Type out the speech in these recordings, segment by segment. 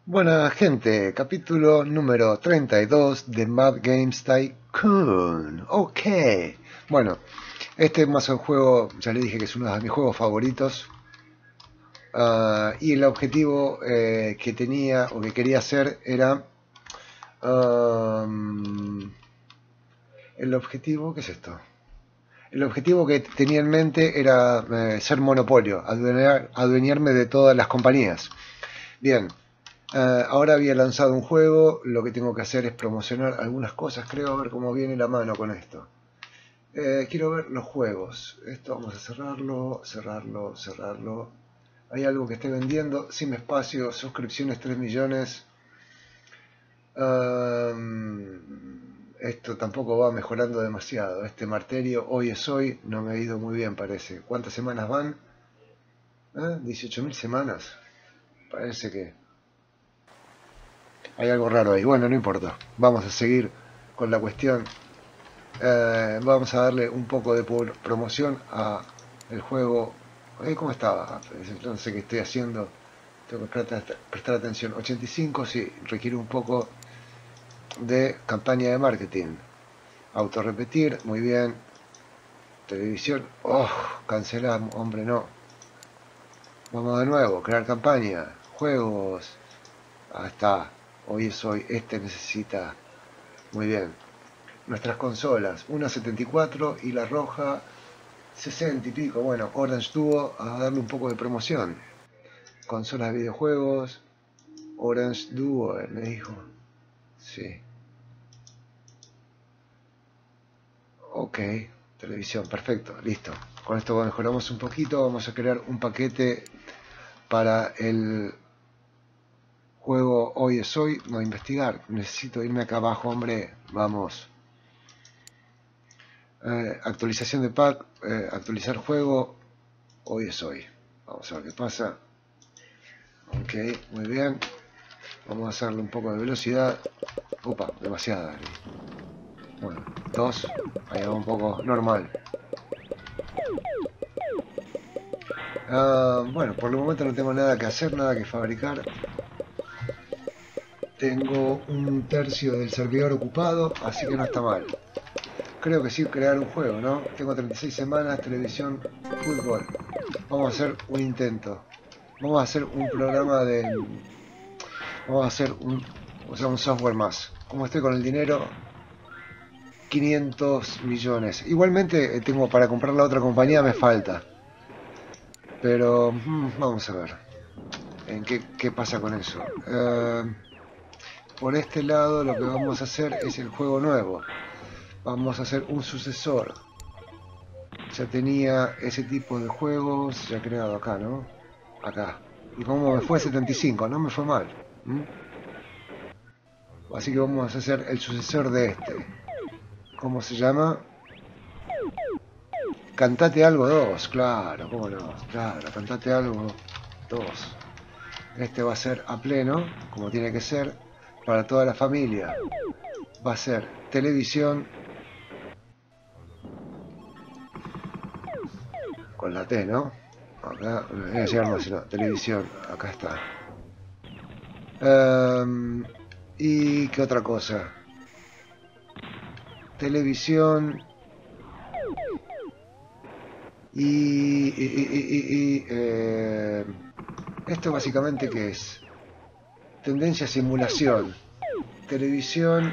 Buena gente, capítulo número 32 de Mad Games Tycoon. Ok, bueno, este es más un juego, ya le dije que es uno de mis juegos favoritos. Y el objetivo que tenía o que quería hacer era... el objetivo, ¿qué es esto? El objetivo que tenía en mente era ser monopolio, adueñarme de todas las compañías. Bien. Ahora había lanzado un juego, lo que tengo que hacer es promocionar algunas cosas, creo, a ver cómo viene la mano con esto. Quiero ver los juegos. Esto vamos a cerrarlo, cerrarlo. Hay algo que esté vendiendo, sin espacio, suscripciones 3 millones. Esto tampoco va mejorando demasiado. Este martirio hoy es hoy, no me ha ido muy bien parece. ¿Cuántas semanas van? 18.000 semanas. Parece que hay algo raro ahí. Bueno, no importa. Vamos a seguir con la cuestión. Vamos a darle un poco de promoción a el juego. ¿Cómo estaba? No sé qué estoy haciendo. Tengo que prestar atención. 85, sí, requiere un poco de campaña de marketing. Autorrepetir, muy bien. Televisión. Oh, cancelar, hombre, no. Vamos de nuevo, crear campaña. Juegos. Ahí está. Hoy es hoy. Este necesita. Muy bien. Nuestras consolas, una 74 y la roja 60 y pico. Bueno, Orange Duo a darle un poco de promoción. Consolas de videojuegos, Orange Duo, me dijo. Sí. Ok, televisión, perfecto, listo. Con esto mejoramos un poquito. Vamos a crear un paquete para el juego Hoy es Hoy. No, investigar. Necesito irme acá abajo, hombre. Vamos. Actualización de pack, actualizar juego, hoy es hoy. Vamos a ver qué pasa. Ok, muy bien. Vamos a hacerle un poco de velocidad. Opa, demasiada. Bueno, 2. Ahí va un poco normal. Bueno, por el momento no tengo nada que hacer, nada que fabricar. Tengo un tercio del servidor ocupado, así que no está mal. Creo que sí crear un juego, ¿no? Tengo 36 semanas, televisión, fútbol. Vamos a hacer un intento. Vamos a hacer un programa de... Vamos a hacer un software más. Como estoy con el dinero, 500 millones. Igualmente tengo para comprar la otra compañía, me falta. Pero vamos a ver en qué pasa con eso. Por este lado lo que vamos a hacer es el juego nuevo. Vamos a hacer un sucesor. Ya tenía ese tipo de juegos ya creado acá, ¿no? Acá. Y como me fue 75, no me fue mal. Así que vamos a hacer el sucesor de este. ¿Cómo se llama? Cantate algo 2, claro, cómo no, claro, cantate algo 2. Este va a ser a pleno, como tiene que ser, para toda la familia. Va a ser televisión con la T, ¿no? Acá, no voy a llegar más, sino televisión, acá está. ¿Y qué otra cosa? Televisión esto básicamente ¿qué es? Tendencia simulación. Televisión,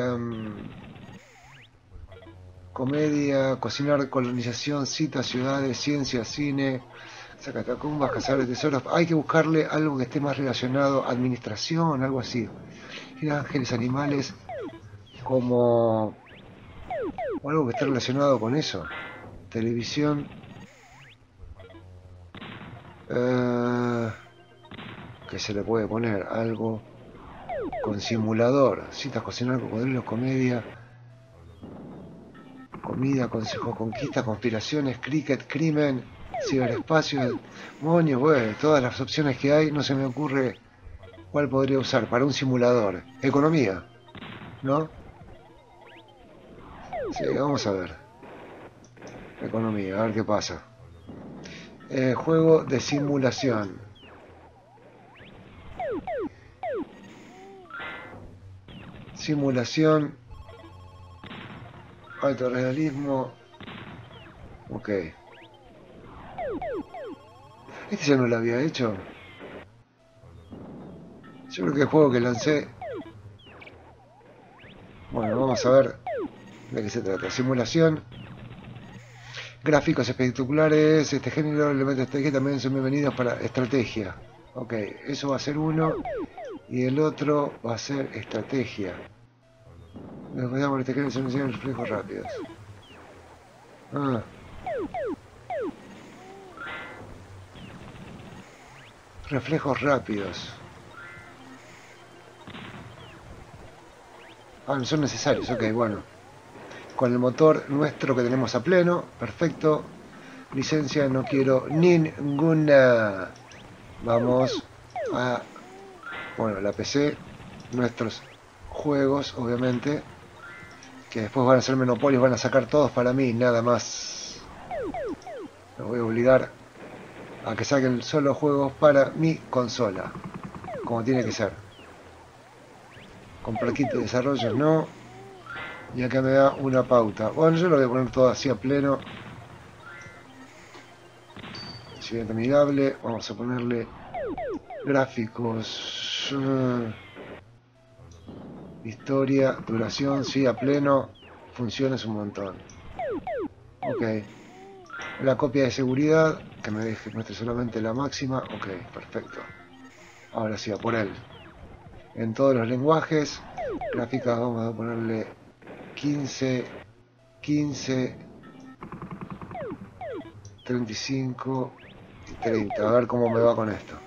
comedia, cocinar, colonización, citas, ciudades, ciencia, cine, sacatacumbas, cazadores de tesoros. Hay que buscarle algo que esté más relacionado, administración, algo así. Ir ángeles, animales, como... o algo que esté relacionado con eso. Televisión. Que se le puede poner algo con simulador. Citas, cocinar, cocodrilos, comedia. Comida, consejo, conquista, conspiraciones, cricket, crimen, ciberespacio, moño, bueno, todas las opciones que hay, no se me ocurre cuál podría usar para un simulador. Economía, ¿no? Sí, vamos a ver. Economía, a ver qué pasa. Juego de simulación. simulación, alto realismo. Ok. Este ya no lo había hecho. Yo creo que el juego que lancé... Bueno, vamos a ver de qué se trata. Simulación. Gráficos espectaculares. Este género de elementos de estrategia también son bienvenidos para estrategia. Ok, eso va a ser uno. Y el otro va a ser estrategia. Nos cuidamos de este género se mencionan reflejos rápidos. Ah. Reflejos rápidos. Ah, no son necesarios, ok, bueno. Con el motor nuestro que tenemos a pleno, perfecto. Licencia no quiero ninguna. Vamos a, bueno, la PC, nuestros juegos, obviamente, que después van a ser monopolios, van a sacar todos para mí, nada más. Los voy a obligar a que saquen solo juegos para mi consola, como tiene que ser. Comprar kit de desarrollo no. Y acá me da una pauta. Bueno, yo lo voy a poner todo así a pleno. Siguiente amigable. Vamos a ponerle gráficos. Historia, duración, sí, a pleno. Funciones un montón. Ok. La copia de seguridad. Que me deje muestre solamente la máxima. Ok, perfecto. Ahora sí, a por él. En todos los lenguajes. Gráficas vamos a ponerle 15, 15, 35 y 30. A ver cómo me va con esto.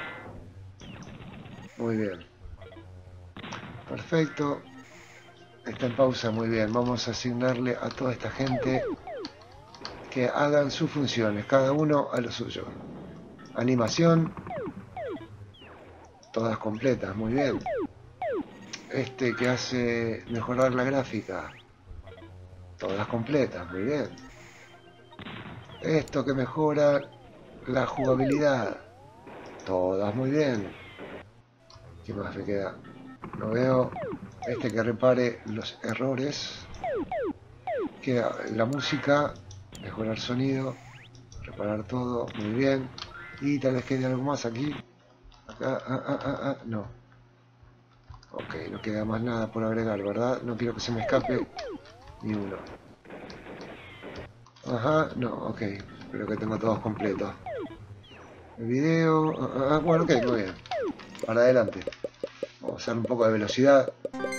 Muy bien. Perfecto. Está en pausa, muy bien. Vamos a asignarle a toda esta gente que hagan sus funciones, cada uno a lo suyo. Animación. Todas completas, muy bien. Este que hace mejorar la gráfica. Todas completas, muy bien. Esto que mejora la jugabilidad. Todas muy bien. ¿Qué más me queda? No veo. Este que repare los errores. Que la música. Mejorar sonido. Reparar todo. Muy bien. Y tal vez quede algo más aquí. Acá. No. Ok, no queda más nada por agregar, ¿verdad? No quiero que se me escape ni uno. Ajá, no, ok. Creo que tengo todos completos. El video... bueno, ok, muy bien. Para adelante. Vamos a hacer un poco de velocidad.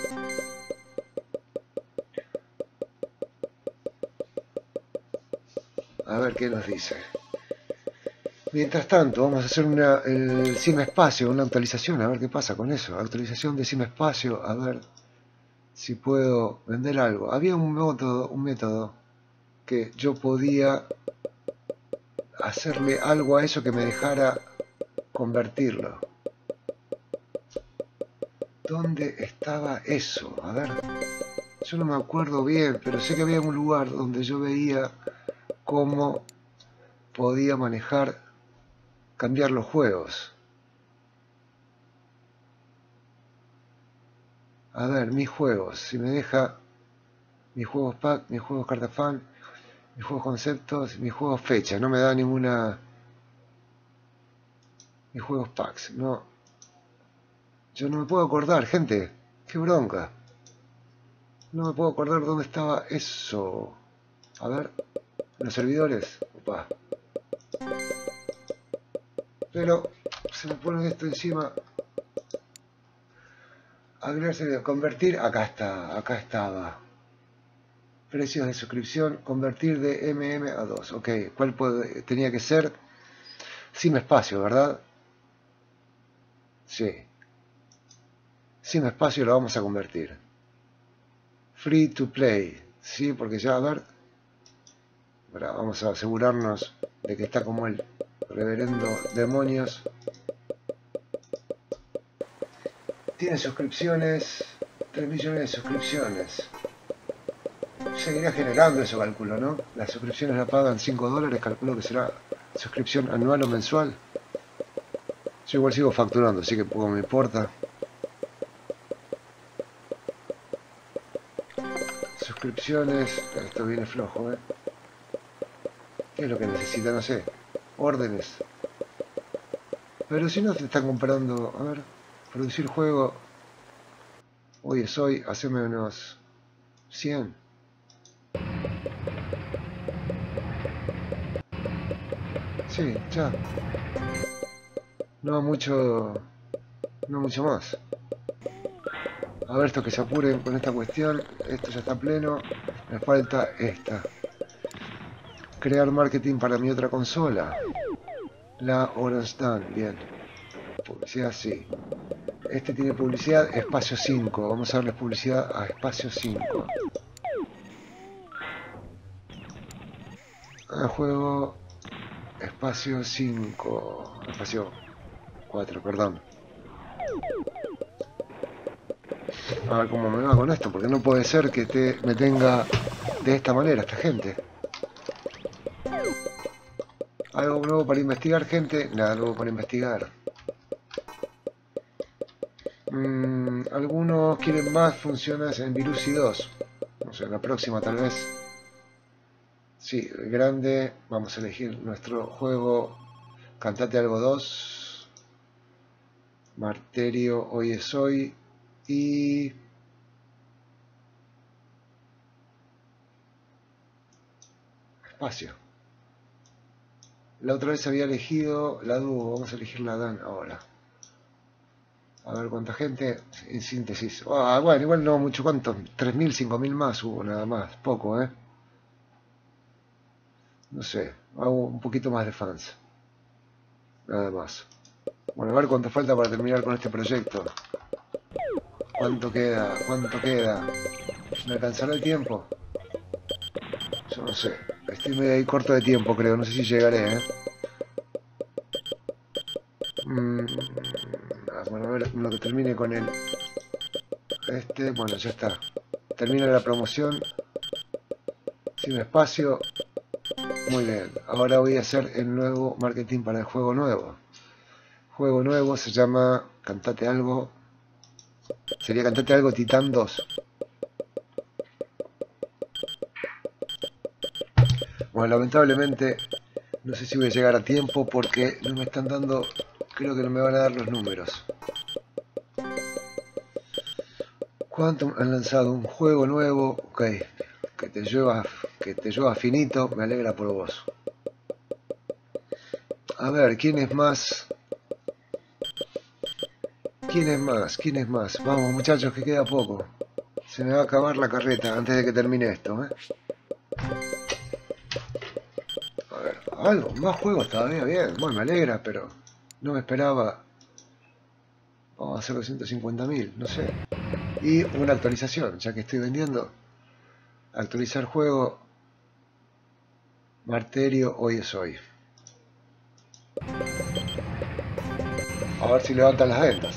A ver qué nos dice. Mientras tanto, vamos a hacer el CimeSpacio, una actualización, a ver qué pasa con eso. Actualización de CimeSpacio, a ver si puedo vender algo. Había un método que yo podía hacerle algo a eso que me dejara convertirlo. ¿Dónde estaba eso? A ver, yo no me acuerdo bien, pero sé que había un lugar donde yo veía cómo podía cambiar los juegos. A ver, mis juegos, si me deja mis juegos pack, mis juegos carta fan, mis juegos conceptos, mis juegos fecha, no me da ninguna... Mis juegos packs, no. Yo no me puedo acordar, gente, qué bronca. No me puedo acordar dónde estaba eso. A ver, los servidores. Opa. Pero se me pone esto encima. Agregarse, convertir. Acá estaba. Precios de suscripción. Convertir de MM a 2. Ok, ¿cuál tenía que ser? CimeSpacio, ¿verdad? Sí. CimeSpacio lo vamos a convertir. Free to play. Sí, porque ya, a ver. Ahora vamos a asegurarnos de que está como el reverendo demonios. Tiene suscripciones, 3 millones de suscripciones. Seguirá generando eso, calculo, ¿no? Las suscripciones la pagan $5, calculo que será suscripción anual o mensual. Yo igual sigo facturando, así que poco me importa. suscripciones. Esto viene flojo, ¿eh? ¿Qué es lo que necesita? No sé. Órdenes. Pero si no te están comprando... A ver, producir juego. Hoy es hoy, haceme unos 100. Sí, ya. No mucho... No mucho más. A ver, estos que se apuren con esta cuestión. Esto ya está pleno. Me falta esta. Crear marketing para mi otra consola. La Orange Dan, bien. Publicidad, sí. Este tiene publicidad, espacio 5. Vamos a darle publicidad a espacio 5. A juego, espacio 5. Espacio 4, perdón. A ver cómo me va con esto, porque no puede ser que me tenga de esta manera esta gente. ¿Algo nuevo para investigar, gente? Nada nuevo para investigar. Algunos quieren más funciones en Virusi 2. No sé, la próxima tal vez. Sí, grande. Vamos a elegir nuestro juego. Cantate algo 2. Marterio, hoy es hoy. Y... espacio. La otra vez había elegido la dúo. Vamos a elegir la Dan ahora. A ver cuánta gente, en síntesis. Bueno, igual no mucho, ¿cuánto? 3.000, 5.000 más hubo, nada más. Poco, ¿eh? No sé, hago un poquito más de fans. Nada más. Bueno, a ver cuánto falta para terminar con este proyecto. ¿Cuánto queda? ¿Cuánto queda? ¿Me alcanzará el tiempo? Yo no sé. Estoy medio ahí corto de tiempo, creo. No sé si llegaré, ¿eh? Bueno, a ver, uno que termine con el... bueno, ya está. Termina la promoción. Sin espacio. Muy bien. Ahora voy a hacer el nuevo marketing para el juego nuevo. Juego nuevo se llama... Cantate algo. Sería Cantate algo Titán 2. Bueno, lamentablemente no sé si voy a llegar a tiempo porque no me están dando... Creo que no me van a dar los números. Quantum han lanzado un juego nuevo. Ok, que te lleva finito. Me alegra por vos. A ver, ¿quién es más? ¿Quién es más? ¿Quién es más? Vamos, muchachos, que queda poco. Se me va a acabar la carreta antes de que termine esto, ¿eh? A ver, algo, más juegos todavía, bien. Bueno, me alegra, pero no me esperaba. Vamos a hacer 250.000, no sé. Y una actualización, ya que estoy vendiendo. Actualizar juego. Marterio, hoy es hoy. A ver si levantan las ventas.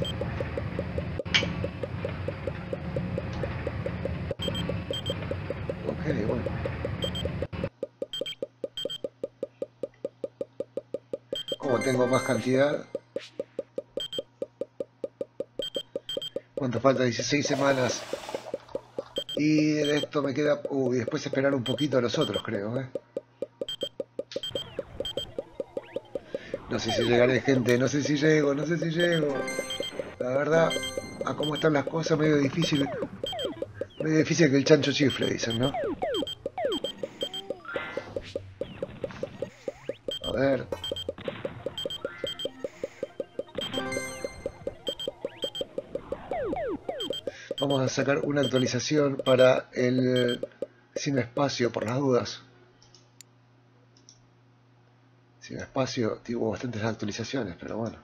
Ok, bueno. Como tengo más cantidad. ¿Cuánto falta? 16 semanas. Y de esto me queda... y después esperar un poquito a los otros, creo, ¿eh? No sé si llegaré, gente. No sé si llego, no sé si llego. La verdad, a cómo están las cosas, medio difícil. Medio difícil que el chancho chifle, dicen, ¿no? A ver. Vamos a sacar una actualización para el sin espacio, por las dudas. Sin espacio, tuvo bastantes actualizaciones, pero bueno.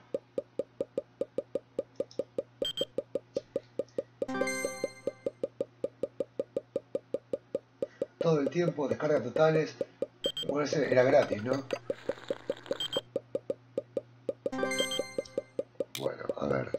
Todo el tiempo, descargas totales. Bueno, ese era gratis, ¿no? Bueno, a ver.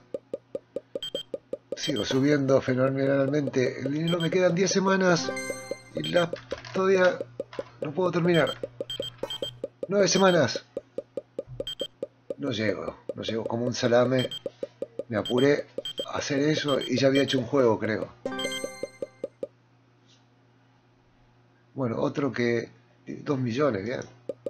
Sigo subiendo fenomenalmente. El dinero me quedan 10 semanas y todavía no puedo terminar. 9 semanas. No llego como un salame. Me apuré a hacer eso y ya había hecho un juego, creo. Bueno, otro que... 2 millones, bien.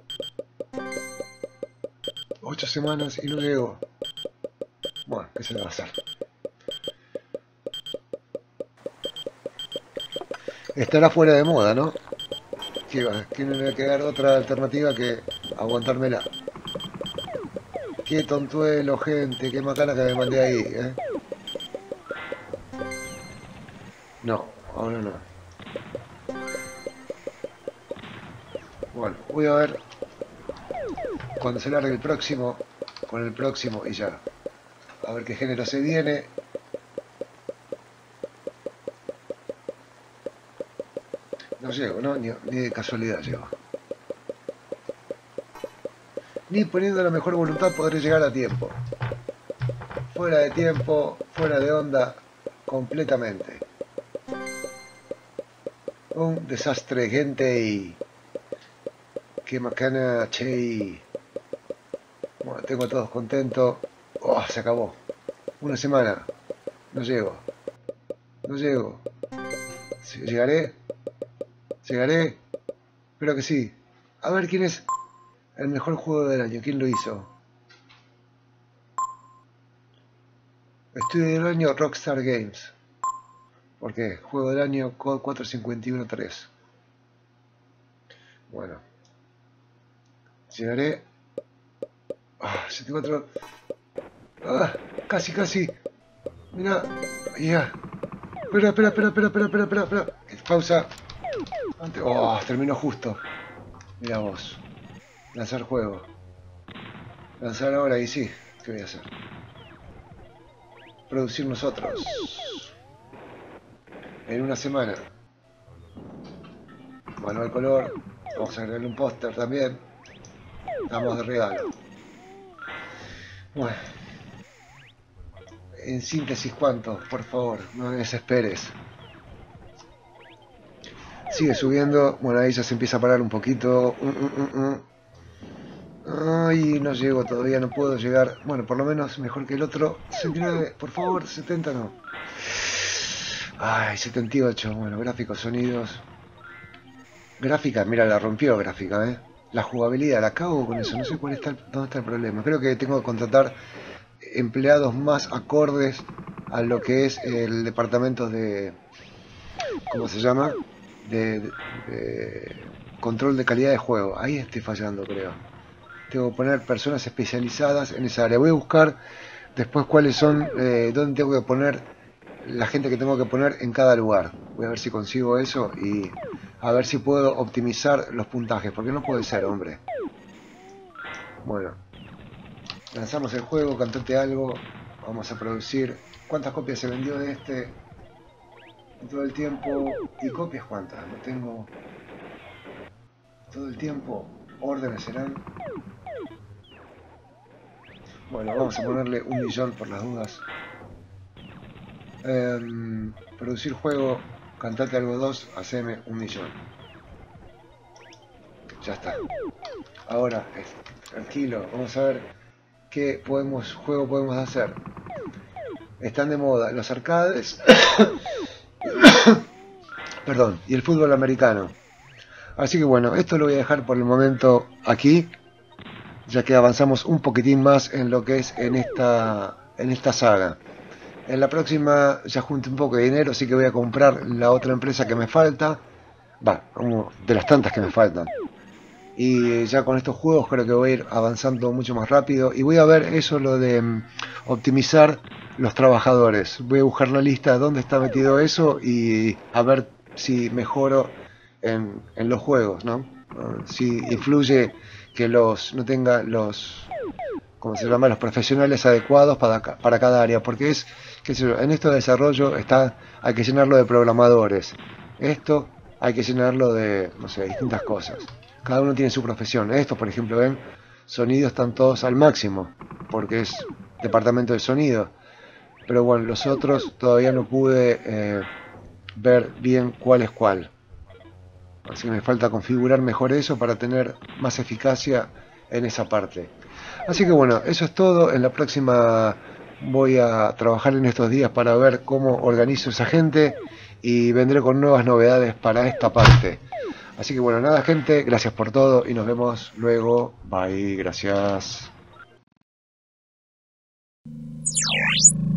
8 semanas y no llego. Bueno, ¿qué se le va a hacer? Estará fuera de moda, ¿no? Que no le va a quedar otra alternativa que aguantármela. Qué tontuelo, gente, qué macana que me mandé ahí, ¿eh? No, ahora no. Bueno, voy a ver cuando se largue el próximo, con el próximo y ya. A ver qué género se viene. No llego, ¿no? Ni de casualidad llego. Ni poniendo la mejor voluntad podré llegar a tiempo. Fuera de tiempo, fuera de onda, completamente. Un desastre, gente, y... Qué macana, che. Bueno, tengo a todos contentos. Oh, se acabó. Una semana. No llego. No llego. ¿Llegaré? ¿Llegaré? Espero que sí. A ver quién es el mejor juego del año. ¿Quién lo hizo? Estudio del año Rockstar Games. ¿Por qué? Juego del año Code 451-3. Bueno. Llegaré. Ah, 74. Ah, casi, casi. Mira. Ya. Espera. Pausa. Oh, terminó justo. Mira vos. Lanzar juego. Lanzar ahora y sí. ¿Qué voy a hacer? Producir nosotros. En una semana. Manual color. Vamos a agregarle un póster también. Damos de regalo. Bueno. En síntesis, ¿cuánto? Por favor, no me desesperes. Sigue subiendo. Bueno, ahí ya se empieza a parar un poquito. Ay, no llego todavía, no puedo llegar. Bueno, por lo menos mejor que el otro. 69, por favor, 70 no. Ay, 78. Bueno, gráficos, sonidos. Gráfica, mira, la rompió gráfica, ¿eh? La jugabilidad, la cago con eso. No sé dónde está el problema. Creo que tengo que contratar empleados más acordes a lo que es el departamento de... ¿Cómo se llama? De control de calidad de juego. Ahí estoy fallando, creo. Tengo que poner personas especializadas en esa área. Voy a buscar después cuáles son, dónde tengo que poner la gente que tengo que poner en cada lugar. Voy a ver si consigo eso y a ver si puedo optimizar los puntajes, porque no puede ser, hombre. Bueno, lanzamos el juego, cantate algo, vamos a producir. ¿Cuántas copias se vendió de este en todo el tiempo? ¿Y copias cuántas? No tengo todo el tiempo. Órdenes serán. Bueno, vamos a ponerle 1 millón por las dudas. Producir juego, cantate algo 2, haceme 1 millón. Ya está. Ahora, tranquilo, vamos a ver qué juego podemos hacer. Están de moda los arcades. Perdón, y el fútbol americano. Así que bueno, esto lo voy a dejar por el momento aquí, ya que avanzamos un poquitín más en lo que es en esta saga. En la próxima ya junté un poco de dinero, así que voy a comprar la otra empresa que me falta. Va, como de las tantas que me faltan. Y ya con estos juegos creo que voy a ir avanzando mucho más rápido. Y voy a ver eso, lo de optimizar los trabajadores. Voy a buscar la lista de dónde está metido eso y a ver si mejoro en los juegos, ¿no? Si influye que no tenga los, ¿cómo se llama?, los profesionales adecuados para cada área, porque es, qué sé yo, en esto de desarrollo hay que llenarlo de programadores, esto hay que llenarlo de, no sé, distintas cosas. Cada uno tiene su profesión. Estos, por ejemplo, ven, sonidos están todos al máximo, porque es departamento de sonido. Pero bueno, los otros todavía no pude ver bien cuál es cuál. Así que me falta configurar mejor eso para tener más eficacia en esa parte. Así que bueno, eso es todo. En la próxima voy a trabajar en estos días para ver cómo organizo esa gente y vendré con nuevas novedades para esta parte. Así que bueno, nada gente, gracias por todo y nos vemos luego. Bye, gracias.